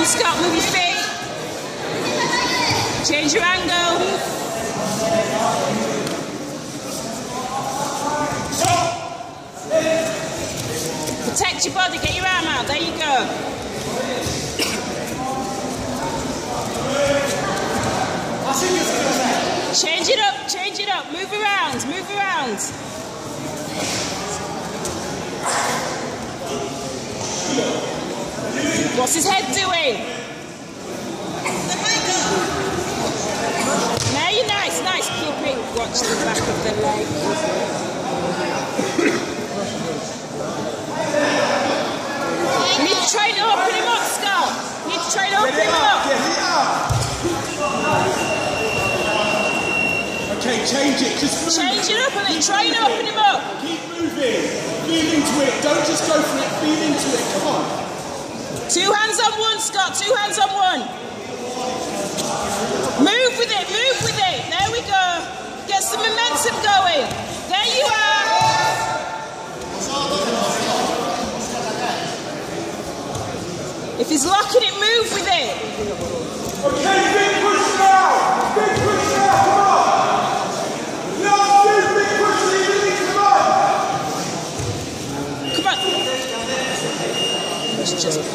on, Scott, move your feet. Change your angle. Protect your body, get your arm out, there you go. Change it up, move around, move around. What's his head doing? Now you're nice, keeping, watch the back of the leg. You need to try and open him up, Scott. You need to try and open him up. Okay, change it, just move. Change it up a bit, try and open him up. Keep moving, feel into it, don't just go for it, feel into it, come on. 2 hands on one, Scott, 2 hands on one. Move with it, there we go. Get some momentum going. There you are. If he's locking it, move with it. Okay, big push now, come on. No, big push, come on. Let's just...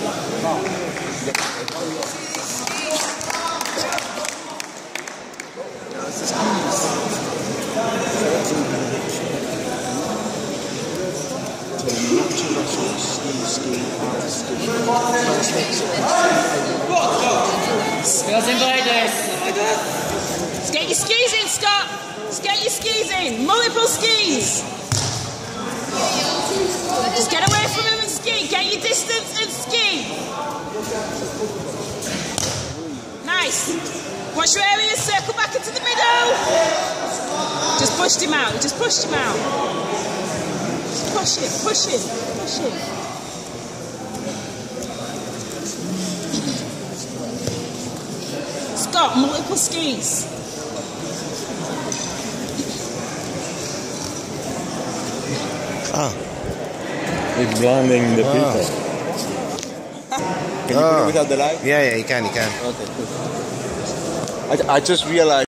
Skills in beide. Let's get your skis in, Scott. Let's get your skis in. Multiple skis. Just get away from him and ski. Get your distance and ski. Nice. Watch your area. Circle back into the middle. Just pushed him out. Just pushed him out. Just push him. Scott, multiple skis. It's blinding the people. Can you put it without the light? Yeah, you can. Okay, cool. I just realized